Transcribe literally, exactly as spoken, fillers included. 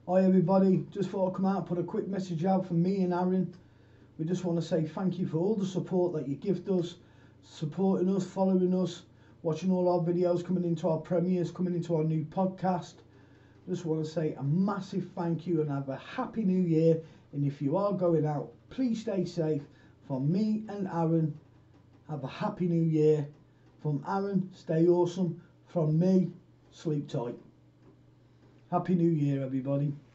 Hi everybody, just thought I'd come out and put a quick message out from me and Aaron. We just want to say thank you for all the support that you give us, supporting us, following us, watching all our videos, coming into our premieres, coming into our new podcast. Just want to say a massive thank you and have a happy new year. And if you are going out, please stay safe. From me and Aaron, have a happy new year. From Aaron, stay awesome. From me, sleep tight. Happy New Year, everybody.